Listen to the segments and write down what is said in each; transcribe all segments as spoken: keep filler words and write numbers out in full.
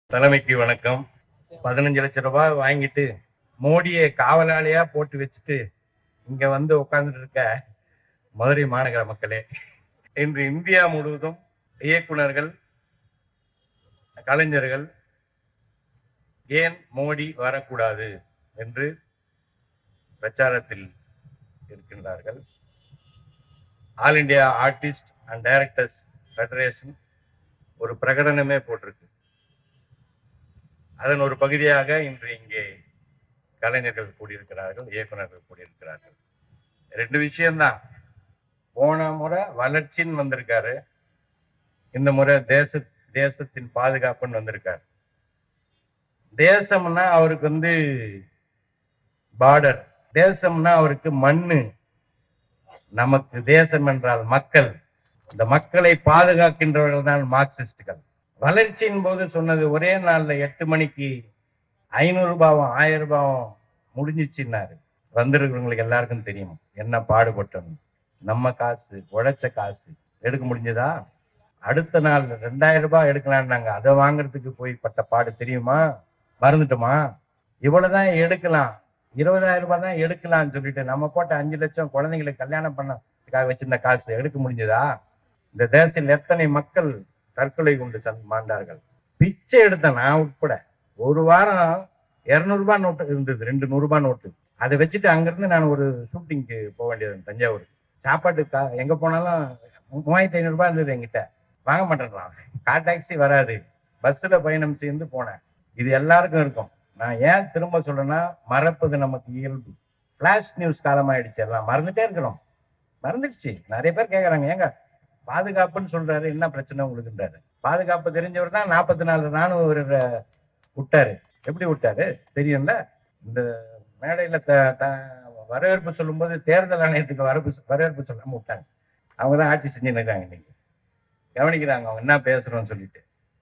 தலைமைக்கு வணக்கம். பதினஞ்சு லட்சம் ரூபாய் வாங்கிட்டு மோடியை காவலாளியா போட்டு வச்சுட்டு இங்க வந்து உட்கார்ந்துட்டு இருக்க மதுரை மாநகர மக்களே, இன்று இந்தியா முழுவதும் இயக்குனர்கள், கலைஞர்கள் ஏன் மோடி வரக்கூடாது என்று பிரச்சாரத்தில் இருக்கின்றார்கள். All India artist and directors federation ஒரு பிரகடனமே போட்டிருக்கு. அதன் ஒரு பகுதியாக இன்று இங்கே கலைஞர்கள் கூடியிருக்கிறார்கள், இயக்குநர்கள் கூடியிருக்கிறார்கள். ரெண்டு விஷயம்தான். போன முறை வளர்ச்சின்னு வந்திருக்காரு, இந்த முறை தேச தேசத்தின் பாதுகாப்புன்னு வந்திருக்காரு. தேசம்னா அவருக்கு வந்து பார்டர், தேசம்னா அவருக்கு மண்ணு, நமக்கு தேசம் என்றால் மக்கள். இந்த மக்களை பாதுகாக்கின்றவர்கள் தான் மார்க்சிஸ்டுகள். வளர்ச்சியின் போது சொன்னது ஒரே நாள்ல எட்டு மணிக்கு ஐநூறு ரூபாவும் ஆயிரம் ரூபாவும் முடிஞ்சிச்சுன்னாரு. வந்திருக்கிறவங்களுக்கு எல்லாருக்கும் தெரியும் என்ன பாடுபட்டோம். நம்ம காசு, உழைச்ச காசு எடுக்க முடிஞ்சதா? அடுத்த நாள் ரெண்டாயிரம் ரூபாய் எடுக்கலான்னாங்க. அதை வாங்குறதுக்கு போய் பட்ட பாடு தெரியுமா? மறந்துட்டோமா? இவ்வளவுதான் எடுக்கலாம், இருபதாயிரம் ரூபாய் தான் எடுக்கலாம்னு சொல்லிட்டு நம்ம போட்ட அஞ்சு லட்சம் குழந்தைங்களுக்கு கல்யாணம் பண்ண வச்சிருந்த காசு எடுக்க முடிஞ்சதா? இந்த தேசத்தில் எத்தனை மக்கள் தற்கொலை கொண்டு மாண்டார்கள். பிச்சை எடுத்த நான் உட்பட ஒரு வாரம் இருநூறு ரூபாய் நோட்டு இருந்தது, ரெண்டு நூறு ரூபாய் நோட்டு. அதை வச்சுட்டு அங்கிருந்து நான் ஒரு ஷூட்டிங்க்கு போக வேண்டியது தஞ்சாவூர். சாப்பாட்டுக்கா எங்க போனாலும் மூவாயிரத்தி ஐநூறு ரூபாய் இருந்தது என்கிட்ட. வாங்க மாட்டேன்றான். கார் டாக்ஸி வராது, பஸ்ல பயணம் செய்து போனேன். இது எல்லாருக்கும் இருக்கும். நான் ஏன் திரும்ப சொல்றேன்னா, மறப்பது நமக்கு இயல்பு. பிளாஷ் நியூஸ் காலமாயிடுச்சு, எல்லாம் மறந்துட்டே இருக்கிறோம். மறந்துடுச்சு. நிறைய பேர் கேட்கறாங்க, ஏங்க பாதுகாப்புன்னு சொல்றாரு, என்ன பிரச்சனை உங்களுக்குன்றாரு. பாதுகாப்பு தெரிஞ்சவர் தான் நாற்பத்தி நாலு ராணுவ வீரரை விட்டாரு. எப்படி விட்டாரு தெரியும்ல? இந்த மேடையில வரவேற்பு சொல்லும் போது தேர்தல் ஆணையத்துக்கு வரப்பு வரவேற்பு சொல்லாம விட்டாங்க. அவங்கதான் ஆட்சி செஞ்சுன்னு இருக்காங்க. இன்னைக்கு கவனிக்கிறாங்க அவங்க என்ன பேசுறோம்னு சொல்லிட்டு.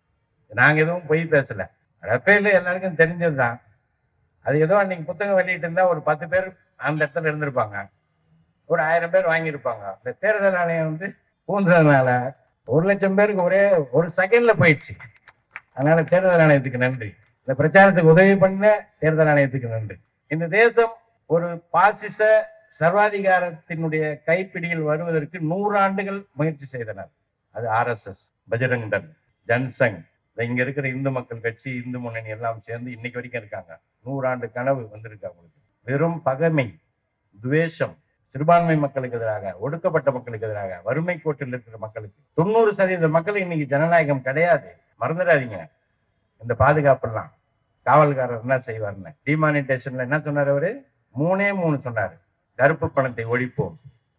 நாங்க எதுவும் பொய் பேசல. ரஃபேல் எல்லாருக்கும் தெரிஞ்சதுதான். அது ஏதோ அன்னைக்கு புத்தகம் வெளியிட்டு இருந்தா ஒரு பத்து பேர் அந்த இடத்துல இருந்திருப்பாங்க, ஒரு ஆயிரம் பேர் வாங்கியிருப்பாங்க. இந்த தேர்தல் ஆணையம் வந்து பூந்ததுனால ஒரு லட்சம் பேருக்கு ஒரே ஒரு செகண்ட்ல போயிடுச்சு. அதனால தேர்தல் ஆணையத்துக்கு நன்றி. இந்த பிரச்சாரத்துக்கு உதவி பண்ண தேர்தல் ஆணையத்துக்கு நன்றி. இந்த தேசம் ஒரு பாசிச சர்வாதிகாரத்தினுடைய கைப்பிடியில் வருவதற்கு நூறு ஆண்டுகள் முயற்சி செய்தனர். அது R S S, Bajrang Dal, Jansangh, இங்க இருக்கிற இந்து மக்கள் கட்சி, இந்து முன்னணி எல்லாம் சேர்ந்து இன்னைக்கு வரைக்கும் இருக்காங்க. நூறாண்டு கனவு வந்திருக்கு அவங்களுக்கு. வெறும் பகைமை, துவேஷம், சிறுபான்மை மக்களுக்கு எதிராக, ஒடுக்கப்பட்ட மக்களுக்கு எதிராக, வறுமை கோட்டில் இருக்கிற மக்களுக்கு. தொண்ணூறு சதவீத மக்கள் இன்னைக்கு ஜனநாயகம் கிடையாது. மறந்துடாதீங்க. இந்த பாதுகாப்பு எல்லாம் காவல்காரர் என்ன செய்வார்னு டிமானிட்டேஷன்ல என்ன சொன்னார் அவரு? மூணே மூணு சொன்னாரு. கருப்பு பணத்தை ஒழிப்போம்,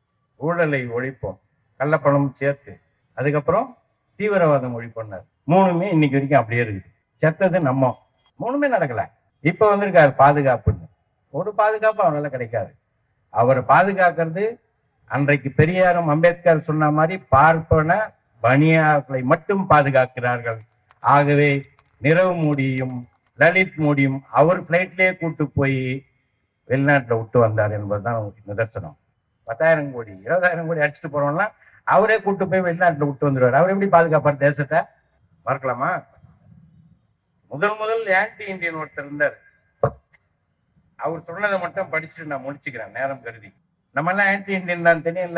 ஊழலை ஒழிப்போம், கள்ளப்பணம் சேர்த்து, அதுக்கப்புறம் தீவிரவாதம் ஒழிப்போம்னாரு. மூணுமே இன்னைக்கு வரைக்கும் அப்படியே இருக்குது. செத்தது நம்ம. மூணுமே நடக்கல. இப்ப வந்திருக்காரு பாதுகாப்புன்னு. ஒரு பாதுகாப்பு அவரால கிடைக்காது. அவரை பாதுகாக்கிறது அன்றைக்கு பெரியாரும் அம்பேத்கர் சொன்ன மாதிரி பார்ப்பன பனியாக்களை மட்டும் பாதுகாக்கிறார்கள். ஆகவே நிரவ் மோடியும் லலித் மோடியும் அவர் பிளைட்லேயே கூட்டு போய் வெளிநாட்டில் விட்டு வந்தார் என்பதுதான் நிதர்சனம். பத்தாயிரம் கோடி இருபதாயிரம் கோடி அடிச்சுட்டு போறோம்னா அவரே கூட்டு போய் வெளிநாட்டில் விட்டு வந்துடுவார். அவர் எப்படி பாதுகாப்பார் தேசத்தை? மறக்கலாமா? முதல் முதல் ஆன்டி இந்தியன் ஒருத்தர் இருந்தார். அவர் சொன்னதை மட்டும் படிச்சுட்டு நான் முடிச்சுக்கிறேன் நேரம் கருதி. நம்ம எல்லாம் ஆன்டி இந்தியன் தான் தெரியல.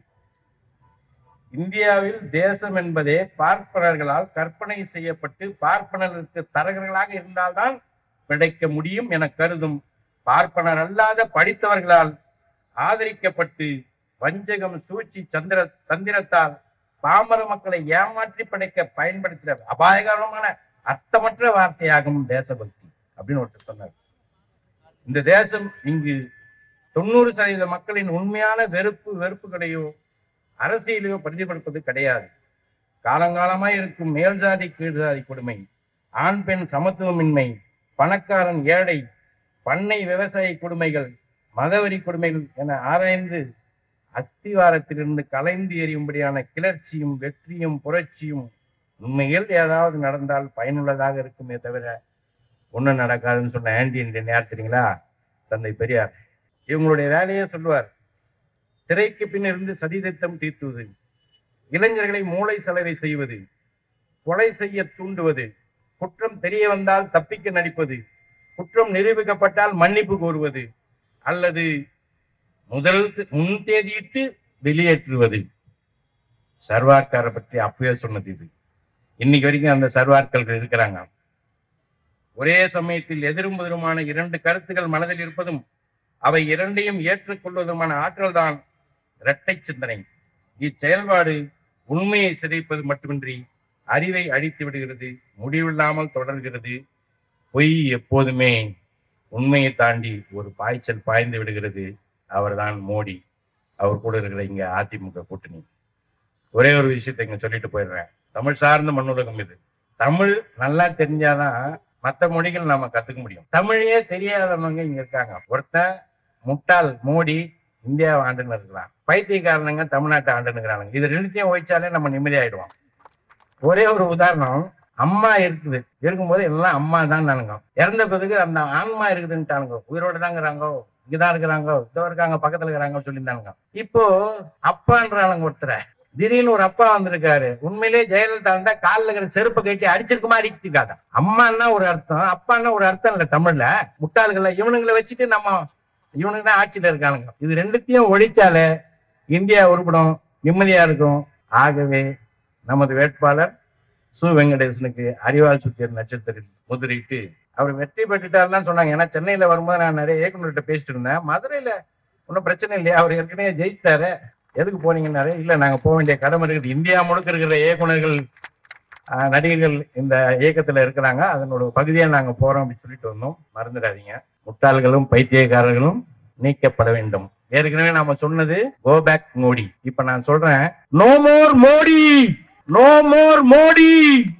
இந்தியாவில் தேசம் என்பதே பார்ப்பனர்களால் கற்பனை செய்யப்பட்டு பார்ப்பனருக்கு தரகர்களாக இருந்தால்தான் கிடைக்க முடியும் என கருதும் பார்ப்பனர் அல்லாத படித்தவர்களால் ஆதரிக்கப்பட்டு வஞ்சகம், சூழ்ச்சி, சந்திர தந்திரத்தால் பாமர மக்களை ஏமாற்றி படைக்க பயன்படுத்துகிற அபாயகரமான அர்த்தமற்ற வார்த்தையாகும் தேசபக்தி அப்படின்னு ஒருத்தர் சொன்னார். இந்த தேசம் இங்கு தொண்ணூறு சதவீத மக்களின் உண்மையான வெறுப்பு வெறுப்புகளையோ அரசியலையோ பிரதிபலிப்பது கிடையாது. காலங்காலமாய் இருக்கும் மேல்சாதி கீழ்சாதி கொடுமை, ஆண் பெண் சமத்துவமின்மை, பணக்காரன் ஏழை, பண்ணை விவசாய கொடுமைகள், மதவெறி கொடுமைகள் என ஆராய்ந்து அஸ்திவாரத்திலிருந்து கலைந்து எறியும்படியான கிளர்ச்சியும் வெற்றியும் புரட்சியும் உண்மையில் ஏதாவது நடந்தால் பயனுள்ளதாக இருக்குமே தவிர ஒன்றும் நடக்காதுன்னு சொன்ன ஆன்டி இந்தியன் யார் தெரியுங்களா? தந்தை பெரியார். இவங்களுடைய வேலையே சொல்லுவார், திரைக்கு பின் இருந்து சதித்திட்டம் தீர்த்துவது, இளைஞர்களை மூளை செலவை செய்வது, கொலை செய்ய தூண்டுவது, குற்றம் தெரிய வந்தால் தப்பிக்க நடிப்பது, குற்றம் நிரூபிக்கப்பட்டால் மன்னிப்பு கோருவது, அல்லது முதல் முன் தேதியிட்டு வெளியேற்றுவது. சர்வார்காரை பற்றி அப்பவே சொன்னது இது. இன்னைக்கு வரைக்கும் அந்த சர்வார்கள் இருக்கிறாங்க. ஒரே சமயத்தில் எதிரும் புதிருமான இரண்டு கருத்துக்கள் மனதில் இருப்பதும் அவை இரண்டையும் ஏற்றுக்கொள்வதுமான ஆற்றல் தான் இரட்டை சிந்தனை. இச்செயல்பாடு உண்மையை சிதைப்பது மட்டுமின்றி அறிவை அழித்து விடுகிறது, முடிவில்லாமல் தொடர்கிறது. பொய் எப்போதுமே உண்மையை தாண்டி ஒரு பாய்ச்சல் பாய்ந்து விடுகிறது. அவர்தான் மோடி, அவர் கூட இருக்கிற இங்க அதிமுக கூட்டணி. ஒரே ஒரு விஷயத்தை இங்க சொல்லிட்டு போயிடுறேன். தமிழ் சார்ந்த மண்ணுலகம் இது. தமிழ் நல்லா தெரிஞ்சாதான் மற்ற மொழிகள் நாம கத்துக்க முடியும். தமிழையே தெரியாதவங்க இங்க இருக்காங்க. ஒருத்தன் முட்டாள் மோடி இந்தியாவை ஆண்டுன்னு இருக்கிறான், பைத்தியக்காரனுங்க தமிழ்நாட்டை ஆண்டுன்னு இருக்கிறாங்க. இது ரெண்டுத்தையும் ஒழிச்சாலே நம்ம நிம்மதி ஆயிடுவோம். ஒரே ஒரு உதாரணம், அம்மா இருக்குது, இருக்கும்போது எல்லாம் அம்மா தான் நானுங்க. இறந்த பிறகு அந்த ஆன்மா இருக்குதுன்ட்டானுங்க, உயிரோட தாங்கிறாங்க, இங்கதான் இருக்கிறாங்க, இதோ இருக்காங்க, பக்கத்துல இருக்கிறாங்க சொல்லியிருந்தானுங்க. இப்போ அப்பான்றானுங்க ஒருத்தரை. திடீர்னு ஒரு அப்பா வந்திருக்காரு. உண்மையிலே ஜெயலலிதா இருந்தா காலில் இருக்கிற செருப்பு கட்டி அடிச்சிருக்குமா அடிச்சிருக்காங்க. அம்மான்னா ஒரு அர்த்தம், அப்பான்னா ஒரு அர்த்தம் இல்ல தமிழ்ல. முட்டாள்களை இவனுங்களை வச்சுட்டு நம்ம இவனுக்கு தான் ஆட்சியில இருக்கானுங்க. இது ரெண்டுத்தையும் ஒழிச்சாலே இந்தியா உருப்படும், நிம்மதியா இருக்கும். ஆகவே நமது வேட்பாளர் சு வெங்கடேசனுக்கு அறிவால் சுத்தியர் நட்சத்திரத்தில் முதலிட்டு அவர் வெற்றி பெற்றுட்டாருன்னு சொன்னாங்க. ஏன்னா சென்னையில வரும்போது நான் நிறைய இயக்குநர்கிட்ட பேசிட்டு இருந்தேன். மதுரையில ஒன்றும் பிரச்சனை இல்லையா, அவர் ஏற்கனவே ஜெயிச்சிட்டாரு, எதுக்கு போனீங்கன்னாரு. இல்ல நாங்க போக வேண்டிய கடமை இருக்குது, இந்தியா முழுக்க இருக்கிற இயக்குநர்கள் நடிகர்கள் இந்த இயக்கத்துல இருக்கிறாங்க, அதனோட பகுதியா நாங்க போறோம் அப்படின்னு சொல்லிட்டு வந்தோம். மறந்துடாதீங்க, முட்டாள்களும் பைத்தியக்காரர்களும் நீக்கப்பட வேண்டும். ஏற்கனவே நாம சொன்னது கோ பேக் மோடி. இப்ப நான் சொல்றேன், no more Modi, no more Modi.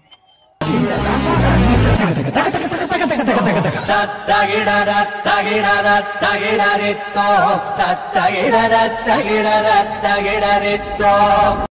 தத்தகிடர தகிடர தகிடரித்தோ தத்தகிடர தகிடர தகிடரித்தோ